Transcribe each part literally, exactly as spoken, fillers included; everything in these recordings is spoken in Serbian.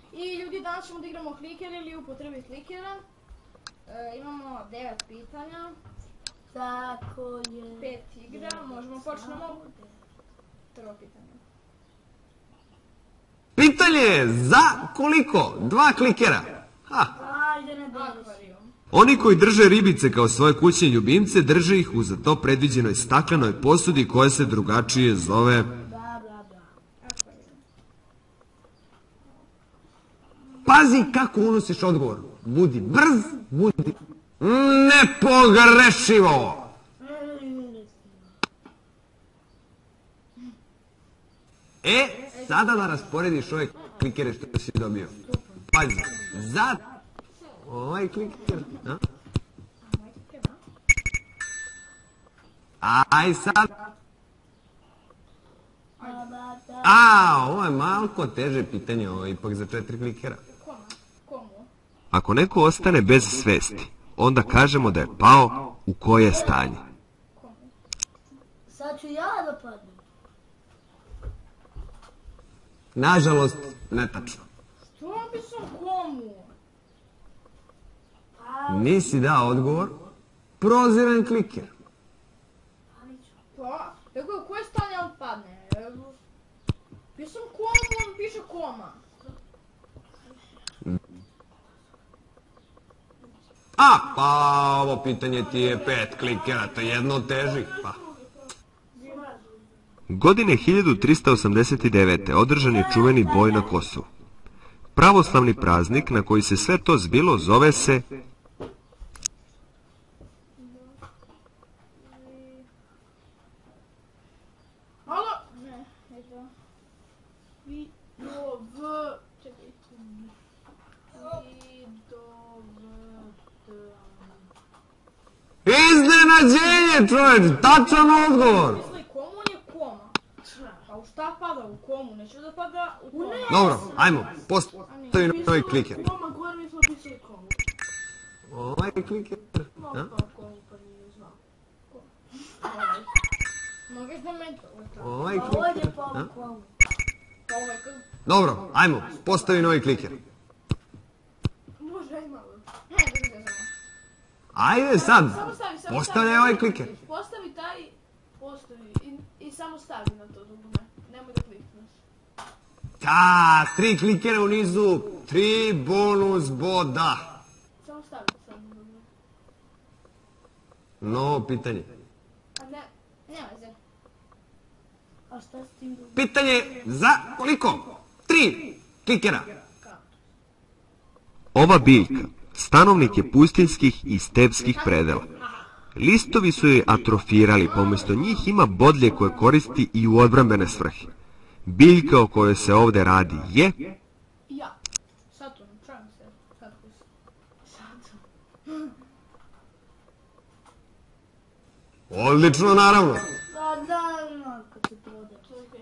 I ljudi, danas ćemo da igramo kliker ili upotrebi klikera. E, imamo devet pitanja. Tako je. Pet igra, možemo počnemo. Prvo pitanje. Pitanje je za koliko? Dva klikera. Ha. Ajde, ne boli. Oni koji drže ribice kao svoje kućne ljubimce, drže ih u za to predviđenoj staklenoj posudi koja se drugačije zove... Bla, bla, bla. Pazi kako unosiš odgovor. Budi brz, budi nepogrešivo. E, sada da rasporediš ove klikere što si dobio. Pazi, za ovaj kliker, a? Aj sad. A, ovo je malko teže pitanje, ovo je ipak za četiri klikera. Ako neko ostane bez svesti, onda kažemo da je pao u koje stanje. Sad ću ja da padnem. Nažalost, netačno. Što bi sam komu? Nisi dao odgovor, proziran kliker. Pa, tako u koje stanje on padne? Pisam komu, on piše koma. A, pa ovo pitanje ti je pet klikera, to je jedno od težih, pa. Godine hiljadu trista osamdeset devete. održan je čuveni boj na Kosovu. Pravoslavni praznik na koji se sve to zbilo zove se... Halo? Ne, ne to. Vi, do, v, čekaj. Vi, do, v, d. Iznenađenje, čovječ, tačan odgovor. Misli, komu on je koma? A u šta pada u komu? Neću da pada u komu. Dobro, ajmo, postavi novi kliker. Koma, gore mi smo pisali komu. Ovaj kliker, a? Komu, pa nije znao. Mogeš da me to. Ovaj A ovdje kliker, pa a? u komu. Pa ovaj kako... Dobro, ajmo, postavi novi kliker. Može, aj malo. Ne, da ne znam. Ajde sad, Samo stavi, samo postavljaj ovaj kliker. Postavi taj, postavi i, i samo stavi na to dugme. Nemoj da klikneš. Ta, tri klikera u nizu, tri bonus boda. Samo stavi sad na dugme. Novo pitanje. A ne, nema veze. A šta s tim drugim? Pitanje za koliko? Tri klikera. Ova biljka stanovnik je pustinskih i stepskih predela. Listovi su joj atrofirali, pa umjesto njih ima bodlje koje koristi i u odbrambene svrhe. Biljka o kojoj se ovde radi je... Ja. Saturn, čujem se. Kaktus. Saturn. Odlično, naravno. Da, da, no, kad se prode. Čekaj.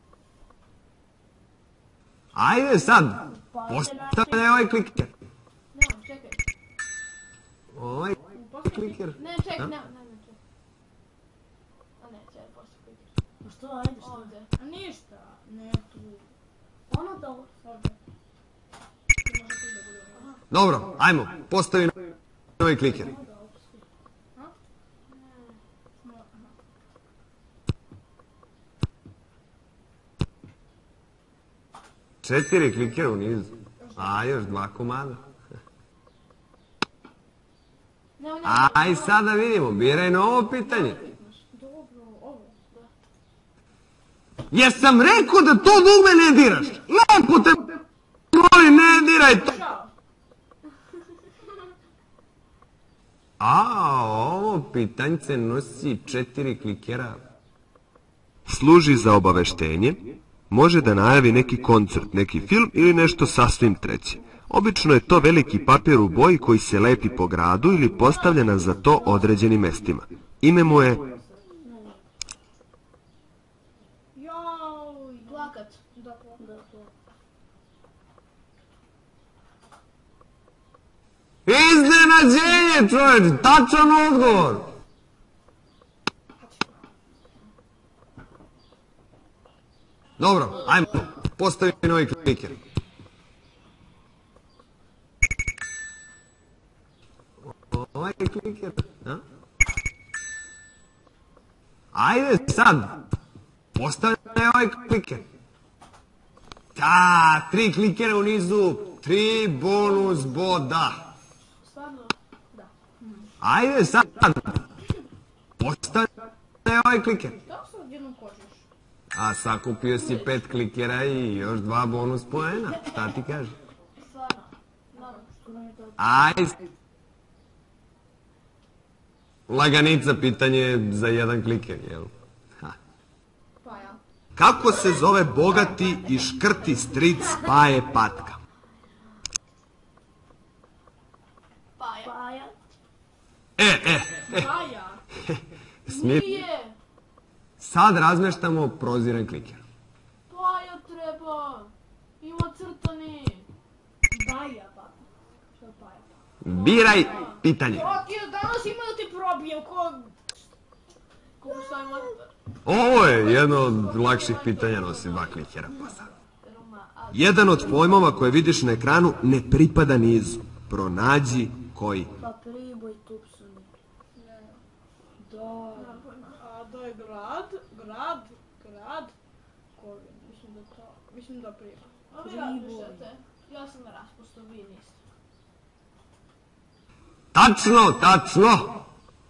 Ajde sad, postavljaj ovaj kliker. Nemam, čekaj. Ovaj Postavi kliker. Ne, čekaj, A? ne, ne, ne, čekaj. A ne, čekaj, postavi kliker. A što, ajde, što? Ovde. A ništa. Ne, tu. Ono da... Ovde. Ne može tu da bude. Aha. Dobro, ajmo, postavi novi kliker. Četiri klikera u nizu. A, još dva komada. Ne, ne, Aj, sada vidimo, biraj novo pitanje. dobro, ovo, da. Jer sam rekao da to dugme ne diraš. Lepo te molim, ne diraj to. Čao. A, ovo pitanjce nosi četiri klikera. Služi za obaveštenje, može da najavi neki koncert, neki film ili nešto sasvim treće. Obično je to veliki papir u boji koji se lepi po gradu ili postavlja na za to određenim mestima. Ime mu je... Joj, plakat. Da, da, to. Iznenađenje, čovječ, tačan odgovor. Dobro, ajmo, postavi novi kliker. ovaj kliker, a? Ajde sad, postavljaj ovaj kliker. Da, tri klikera u nizu, tri bonus boda. Stvarno? Da. Ajde sad, postavljaj ovaj kliker. Kako se odjednom kožiš? A sakupio si pet klikera i još dva bonus poena, šta ti kaže? Stvarno. Naravno, što nam je to... Ajde. Laganica, pitanje za jedan kliker, jel? Ha. Pa ja. Kako se zove bogati i škrti stric Paje Patka? Paja. Paja. E, e, e, Paja. smir... Nije. Sad razmeštamo proziran kliker. Paja treba. Ima crtani. Baja pa. Što je paja pa? Biraj pitanje. O, ti danas ima da ti probijem, ko... Kako šta ima... Ovo je jedno od lakših pitanja, nosi dva klikera, pa sad. Roma, a... Jedan od pojmova koje vidiš na ekranu ne pripada nizu. Pronađi koji. Pa priboj tupsuni. Da. A da je grad, grad, grad, Kovin, mislim da to, mislim da prije. A vi razmišljate. Ja sam na raspustu, vi niste. Tačno, tačno!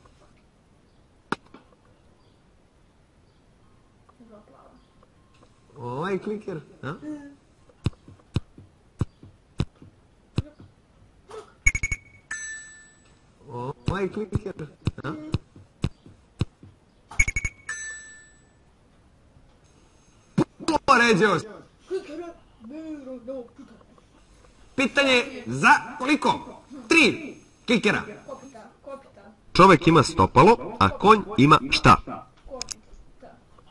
Dva plava. Ovaj kliker, a? Ovaj kliker, a? Poređeo se. Klikere, biro, do, puta. Pitanje za koliko? Tri klikera. Kopita, kopita, Čovek ima stopalo, a konj ima šta? kopita,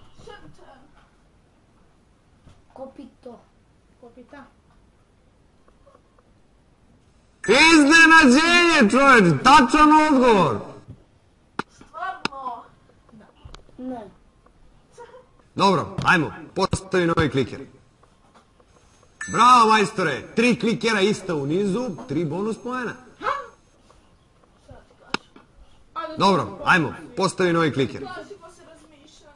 Kopito. kopita. Iznenađenje, čovječ, tačan odgovor. Stvarno? Ne. Dobro, ajmo, postavi novi kliker. Bravo, majstore, tri klikera ista u nizu, tri bonus poena. Ajde, Dobro, ajmo, postavi novi kliker. Glasimo se razmišlja.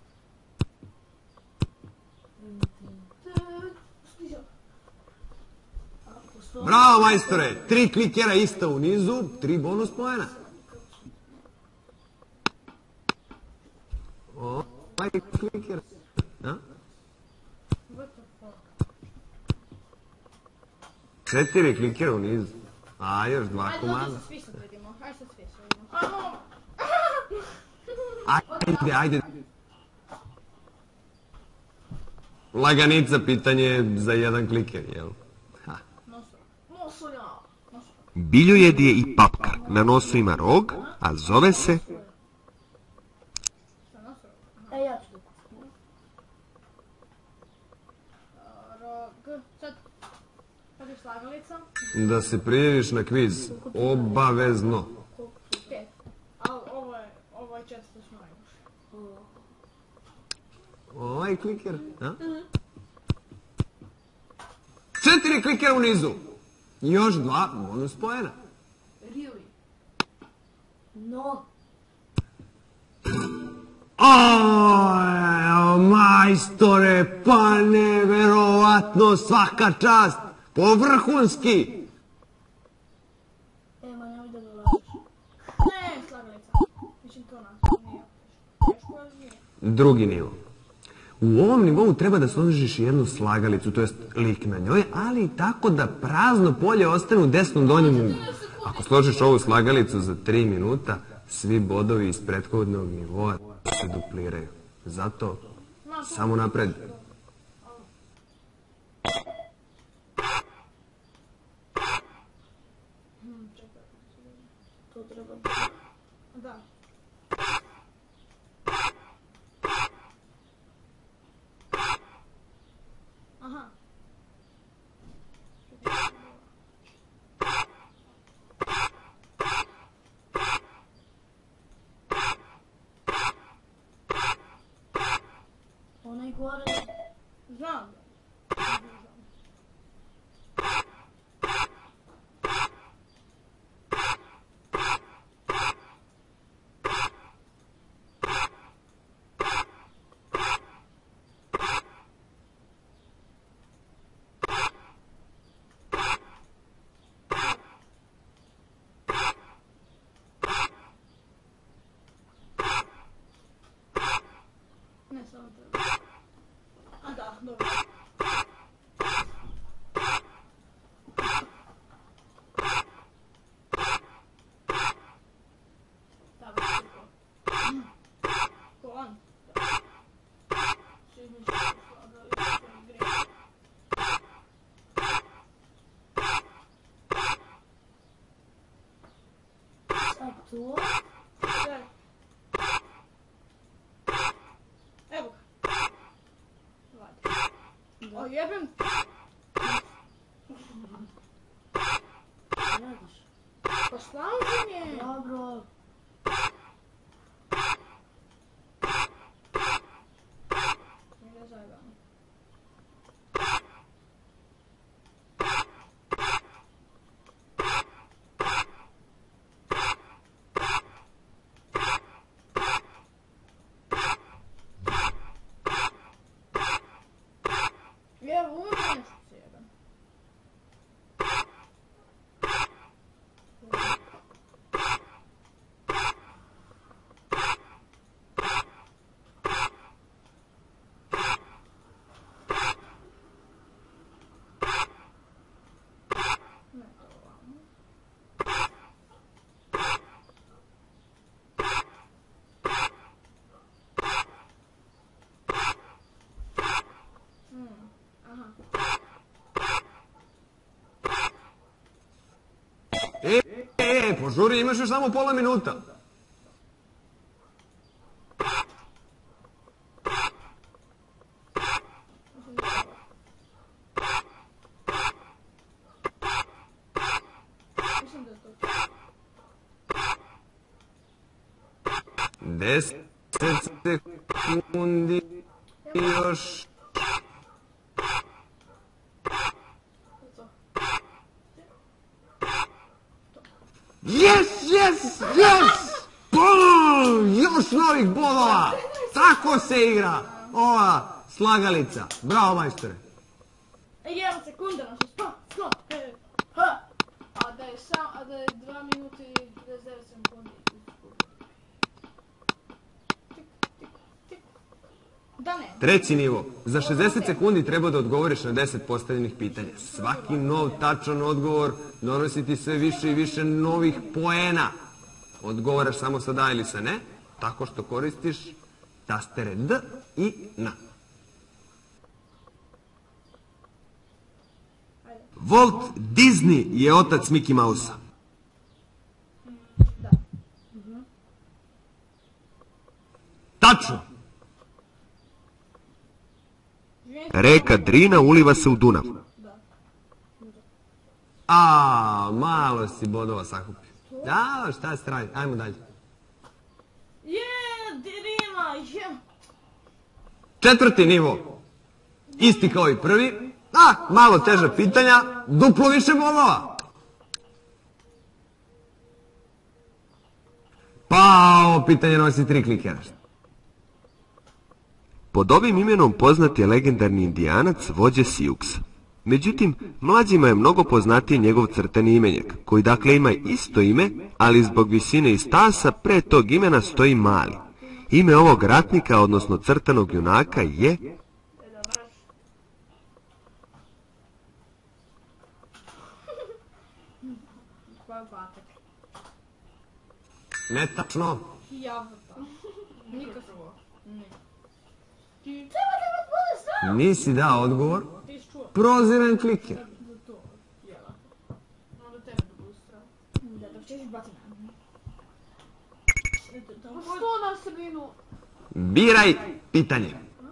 Bravo, majstore, tri klikera ista u nizu, tri bonus poena. Ovaj kliker, a? Četiri klikera u nizu, a još dva Ajde, komada. ovdje se svi sad vidimo, ajde sad svi se vidimo. Ajmo. Ajde, ajde. Laganica, pitanje za jedan kliker, jel? Ha. Mosulja. Biljujed je i papkar. Na nosu ima rog, a zove se... E, ja ću. Rog, sad, sad je slagalica. Da se prijaviš na kviz, obavezno. Pet. Ali ovo je, ovo je četvrto s najviše. Ovaj kliker, a? Četiri klikera u nizu. Još dva bonus poena. Really? No. O, majstore, pa neverovatno, svaka čast, povrhunski. Evo, nemoj da me lažeš. Ne, slagalica. Mislim to nas, nije. Teško je, nije. Drugi nivo. U ovom nivou treba da složiš jednu slagalicu, to jest lik na njoj, ali i tako da prazno polje ostane u desnom donjem uglu. Ako složiš ovu slagalicu za tri minuta, svi bodovi iz prethodnog nivoa se dupliraju. Zato, samo napred. To treba... Da. Aha. Onaj gore... samo treba. A da, dobro. Kon. A to? Evo ga. Vadi. O jebem. Radiš. Pa slažem je. Dobro. Ne zajebam. Evo, uvijek nešto se jebam. Ne, to ovamo. Hmm, aha. E, e, požuri, imaš još samo pola minuta. Mislim da je to. Deset sekundi još. Yes, yes, yes! Bum! Još novih bodova! Tako se igra ova slagalica. Bravo, majstore. E, jedan sekunda nam se stop, stop. E, Ha! A da je sam, a da je dva minuta i pedeset devet sekundi. da ne. Treći nivo. Za šezdeset sekundi treba da odgovoriš na deset postavljenih pitanja. Svaki nov tačan odgovor donosi ti sve više i više novih poena. Odgovaraš samo sa da ili sa ne, tako što koristiš tastere D i N. Walt Disney je otac Mickey Mouse-a. Da. Tačno! Reka Drina uliva se u Dunav. A, malo si bodova sakupio. Da, šta se radi? Ajmo dalje. Je, Drina, je. Četvrti nivo. Isti kao i prvi. A, malo teža pitanja, duplo više bodova. Pa, ovo pitanje nosi tri klikera. Pod ovim imenom poznat je legendarni indijanac vođe Siuksa. Međutim, mlađima je mnogo poznatiji njegov crtani imenjak, koji dakle ima isto ime, ali zbog visine i stasa pre tog imena stoji mali. Ime ovog ratnika, odnosno crtanog junaka je... Netačno. Javata. Nikakvo. Ne. Treba da vas bude strano. Nisi dao odgovor. Ti si čuo. Proziran kliker. Za to. Jela. Onda tebe da bude strano. Da, dok ćeš bati na. Što na sredinu? Biraj pitanje.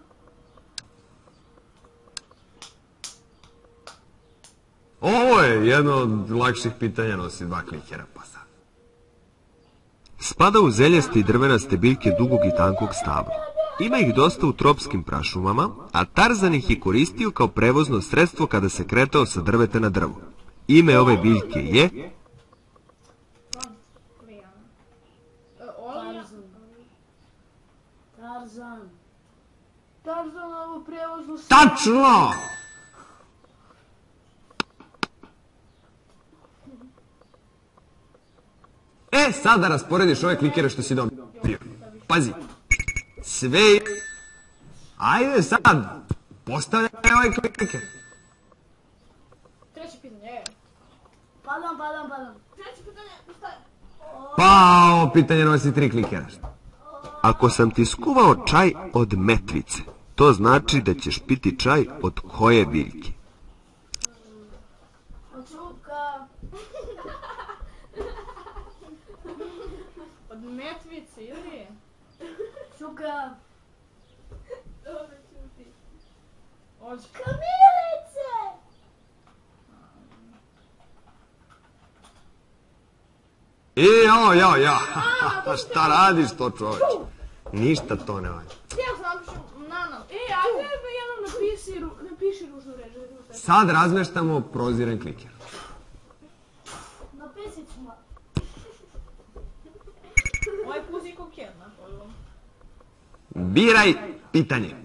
Ovo je jedno od lakših pitanja, nosi dva klikera, pa sad. Spada u zeljaste i drvenaste biljke dugog i tankog stabla. Ima ih dosta u tropskim prašumama, a Tarzan ih je koristio kao prevozno sredstvo kada se kretao sa drveta na drvo. Ime ove biljke je... Olija. Tarzan. Tarzan, ovo prevozno se... Tačno! E, sad da rasporediš ove klikere što si dobio. Pazi. Sve Ajde sad, postavljaj ovaj kliker. Treće pitanje, je. Padam, padam, padam. Treće pitanje, postavljaj. Pa, ovo pitanje nosi tri klikera. Ako sam ti skuvao čaj od metvice, to znači da ćeš piti čaj od koje biljke? Od čuka. Od metvice ili? Čuka. Od Kamilice! I jo, jo, jo, šta radiš to čoveč? Ništa to ne valja. Htio sam napišem nana. E, ajde me jednom napiši, ru- napiši ružnu reč. Sad razmeštamo proziren kliker. Napisit ćemo. Ovaj puzi koken na koju. Biraj pitanje.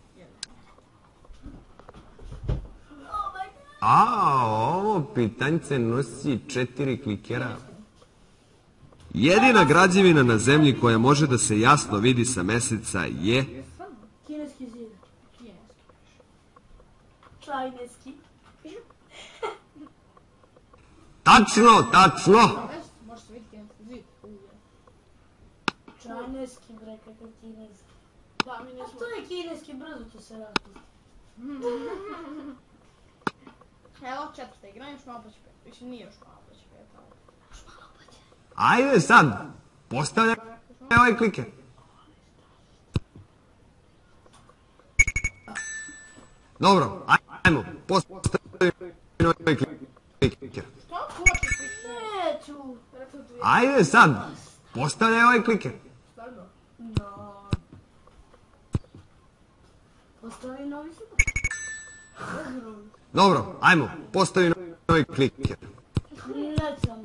Oh my god. A, ovo pitanjce nosi četiri klikera. Jedina građevina na zemlji koja može da se jasno vidi sa meseca je... Kineski zid. Kineski. Čajneski. Tačno, tačno. Nešto, može se vidjeti kineski zid. Čajneski, bre, kakav kineski. Da, mi A nismo... to je kineski, brzo to se raspusti. Evo, četvrta igra, još malo pa će pet. Više nije još malo pa će pet, ali... Ajde sad, postavljaj ovaj kliker. Dobro, ajmo, postavljaj ovaj kliker. Što hoće biti? Neću. Ajde sad, postavljaj ovaj kliker. Stvarno? No. Postavi novi super. Dobro, ajmo, postavi ovaj kliker. Nećam.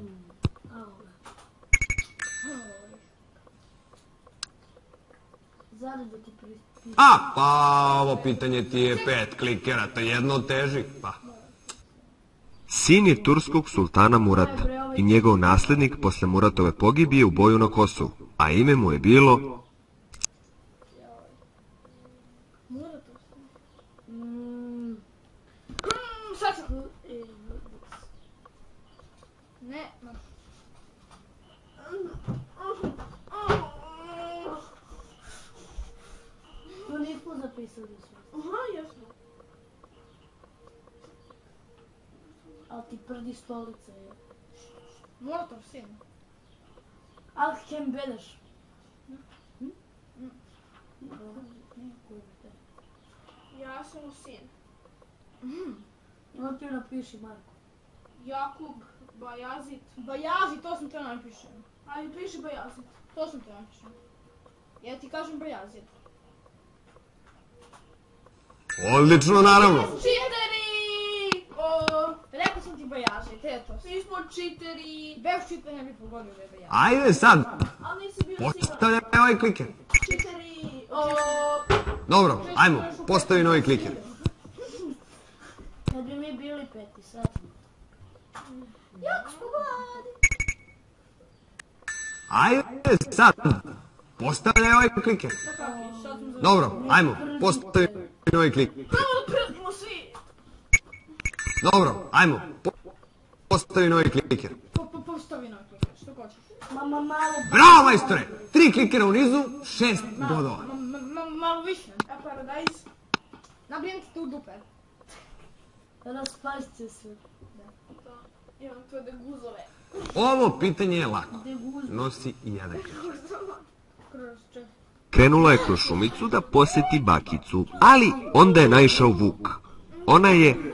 Zada da ti prispiti. A, pa ovo pitanje ti je pet klikera, to je jedno od težih, pa. Sin je turskog sultana Murata i njegov naslednik posle Muratove pogibije u boju na Kosovu, a ime mu je bilo... Mora to se... Mm. Hmm, sad ću... Ne, ma... To nismo zapisali sve. Aha, jasno. Ali ti prdi stolica je. Moratov sin. Ali kem bedeš? Ja sam u sin. No ti napiši, Marko. Jakub Bajazit. Bajazit, to sam te napišem. Ajde, piši Bajazit. To sam te napišem. Ja ti kažem Bajazit. Odlično, naravno. Čiteri! O, rekao sam ti Bajazit, eto. Mi smo čiteri. Bez čitanja bi pogodio da je Bajazit. Ajde sad, Ali nisi bio siguran. postavljaj ovaj kliker. Čiteri! O, Dobro, ajmo, postavi novi kliker. Kad bi mi bili peti, sad. jako smo mladi. Ajde sad, postavljaj ovaj kliker. Dobro, ajmo, postavi novi kliker. Prvo da pretimo svi. Dobro, ajmo, po- postavi novi kliker. Po, po, postavi na kliker, što hoćeš. Mama malo... Bravo, majstore! Tri klikera u nizu, šest bodova. Ma, ma, ma, malo više. A Paradise? Nabijem ti tu dupe. Raspašće se. Da. Imam tvoje guzove. Ovo pitanje je lako. Deguz. Nosi jedan kliker. Kroz čet. Krenula je kroz šumicu da poseti bakicu, ali onda je naišao vuk. Ona je...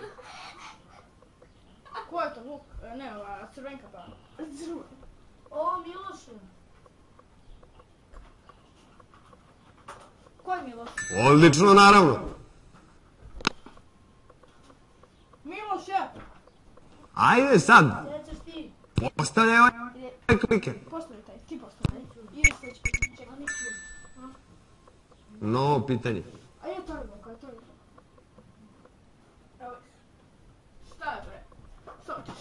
Ko je to Vuk? E, Ne, ova crvenka pa. O, Miloše. Ko je Miloš? Odlično, naravno. Miloše! Ajde sad, Gdje ćeš ti? postavljaj ovaj kliker. Postavi taj, ti postavi. Ili sljedeći pitanje, čekaj. Novo pitanje. A je to riba, koja je to riba? Evo ih. Šta je bre? Što ćeš?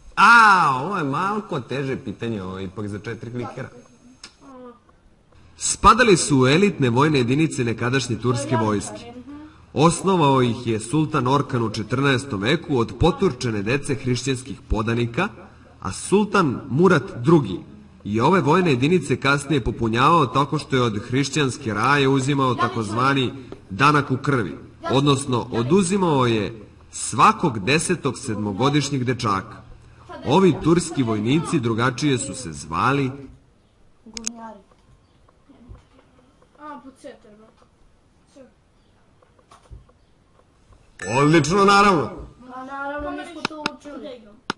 A, ovo je malko teže pitanje, ovo je ipak za četiri klikera. S Spadali su u elitne vojne jedinice nekadašnje turske vojske. Osnovao ih je sultan Orkan u četrnaestom veku od poturčene dece hrišćanskih podanika, a sultan Murat drugi i ove vojne jedinice kasnije popunjavao tako što je od hrišćanske raje uzimao takozvani danak u krvi, odnosno oduzimao je svakog desetog sedmogodišnjeg dečaka. Ovi turski vojnici drugačije su se zvali Govnjari. A, po C treba. Odlično, naravno. A naravno, mi smo to učili.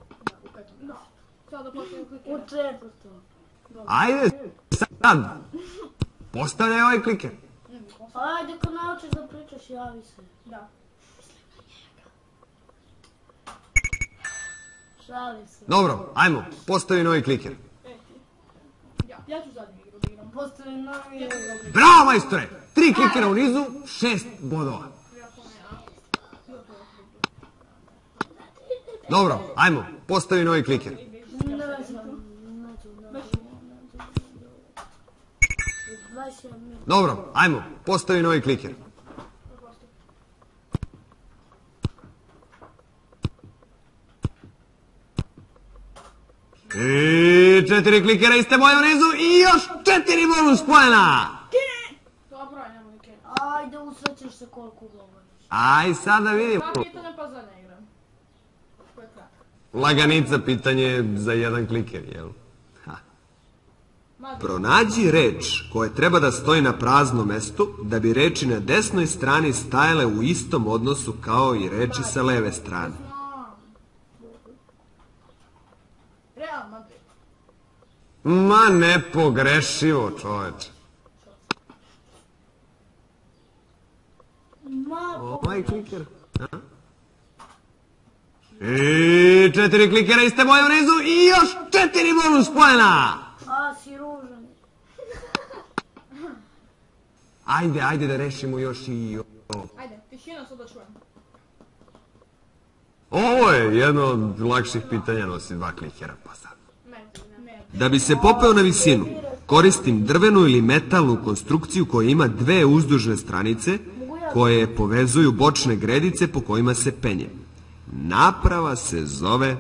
Sada počnem klikati. U četvrtom. Ajde sad, postavljaj ovaj kliker. Ajde, kad naučiš da pričaš, javi se. Da. Šali se. Dobro, ajmo, postavi novi kliker. Ja, ja ću zadnju igru da igram. Postavi novi... Bravo, majstore! Tri klikera u nizu, šest bodova. Dobro, ajmo, postavi novi kliker. Ne znam, neću, neću. dvadeset sedam minuta. Dobro, ajmo, postavi novi kliker. I četiri klikera iste boje u nizu i još četiri bonus poena. Dobro, ajmo neke. Ajde, usrećeš se koliko govoriš. Aj, sada vidimo. Dva pitanja pa zadnja igram. Ko je kratak? Laganica pitanje za jedan kliker, jel? Ha. Pronađi reč koja treba da stoji na praznom mestu, da bi reči na desnoj strani stajale u istom odnosu kao i reči sa leve strane. Real Madrid. Ma nepogrešivo, čoveče. Ma, Ovaj kliker. A? I četiri klikera iste boje u nizu i još četiri bonus poena. a si ružan. Ajde, ajde da rešimo još i ovo. Ajde, tišina sad da čujem. Ovo je jedno od lakših pitanja, nosi dva klikera, pa sad. Meni. Da bi se popeo na visinu, koristim drvenu ili metalnu konstrukciju koja ima dve uzdužne stranice koje povezuju bočne gredice po kojima se penje. Naprava se zove...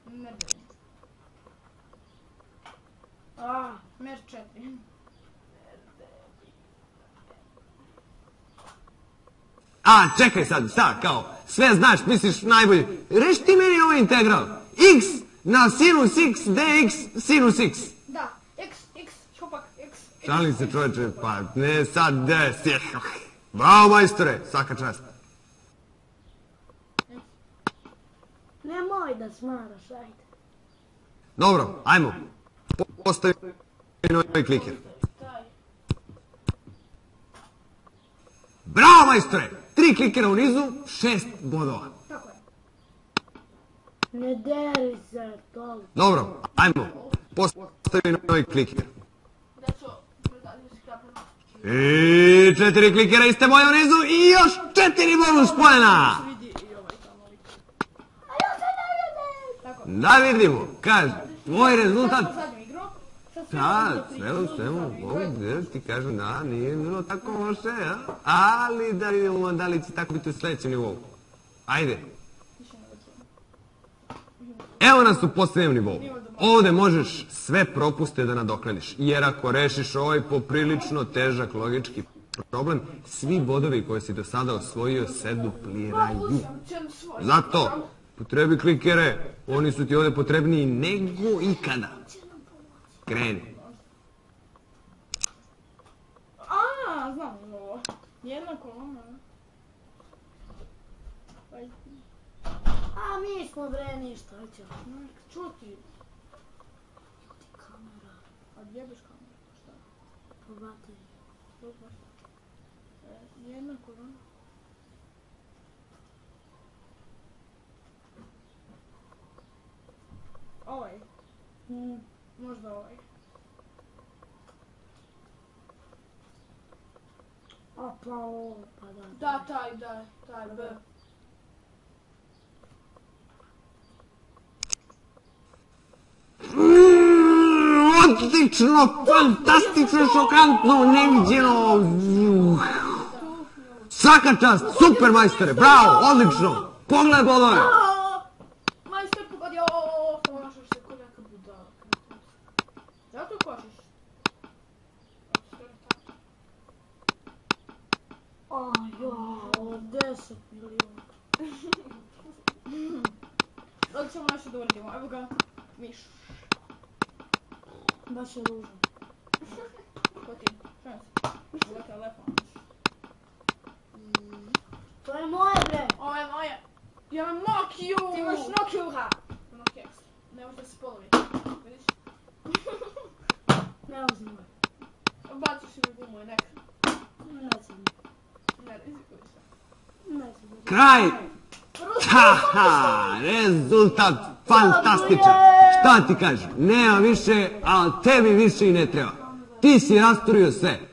A, Mer četiri. A, čekaj sad, sad, kao, sve znaš, misliš najbolje. Reši ti meni ovaj integral. X na sinus x, dx, sinus x. Da, x, x, šopak, x. Šalim se, čoveče, pa ne sad, de, sjeh. Bravo, majstore, svaka čast. nemoj da smaraš, ajde. Dobro, ajmo. Po- Postavi novi kliker. Taj. Bravo, majstore! Tri klikera u nizu, šest bodova. Tako je. Ne deri se toliko. Dobro, ajmo. Postavi novi kliker. Deco, predalje si kapel. I četiri klikera iste boje u nizu i još četiri bonus poena. Vidi i ovaj tamo lik. Da vidimo, kaže, tvoj rezultat... Zadnju igru. Da, sve u svemu, mogu da ti kažem da nije bilo tako loše, a? Ali da vidimo da li će tako biti u sledećem nivou. Ajde. Evo nas u posljednjem nivou. Ovde možeš sve propuste da nadoknadiš, jer ako rešiš ovaj poprilično težak logički problem, svi bodovi koje si do sada osvojio se dupliraju. Zato, potrebi klikere, oni su ti ovde potrebniji nego ikada. Kreni. A, znam ovo. Jedna kolona. A mi smo bre ništa, ajde. Čuti. Kamera, A gdje biš kamera? Šta? po bateriji. Dobro. E, jedna kolona. Ovaj. Mm. Možda ovaj. A pa ovo, pa da. Da, taj, da, taj, B. odlično, fantastično, šokantno, neviđeno. Svaka čast, super majstore, bravo, odlično. Pogledaj bodove. Majstor pogodio. Ponašaš se ko neka budala. Zato košiš. Ajo, deset milijuna. Da li ćemo nešto da uradimo? Evo ga, miš. Baš je ružan. Ko ti? Šta si? Ovo je telefon. To je moje, bre. Ovo je moje. Ja imam Nokiju. Ti imaš Nokiju, ha. Nokija ekstra. Ne možda se polovi. Vidiš? Ne uzim moje. Baciš mi gumu, je neka. Ne znam. Ne rizikuj se. Ne znam. Kraj! Haha, rezultat fantastičan. Šta ti kažem? Nema više, ali tebi više i ne treba. Ti si rasturio sve.